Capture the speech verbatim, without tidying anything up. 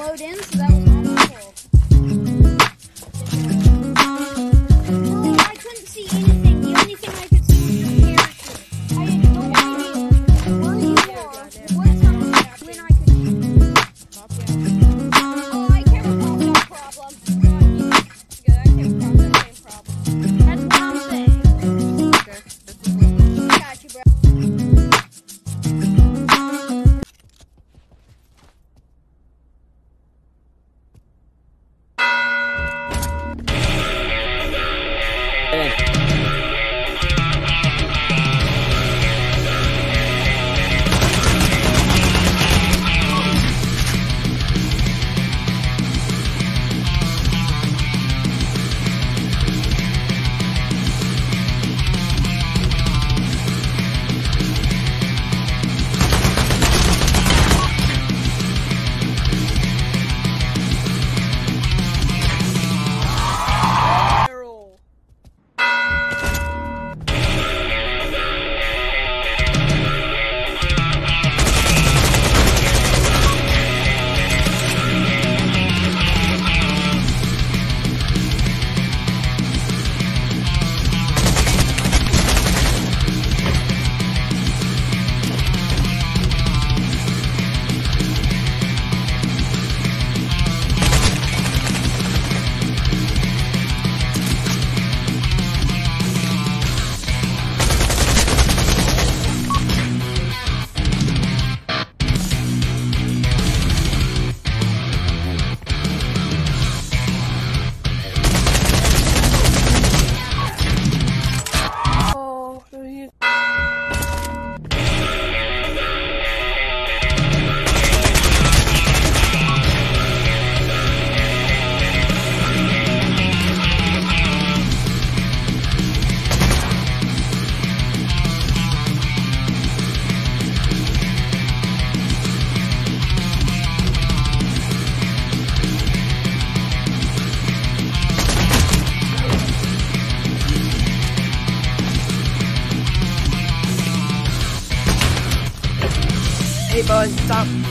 load in, so that was not my fault. No, I couldn't see anything. The only thing I could see was your character. I had no idea where you are, what time, when I could. Oh, I can't recall that problem. Good, I came across that same problem. That's what I'm saying. Okay. Got you, bro. Hey, bud, stop.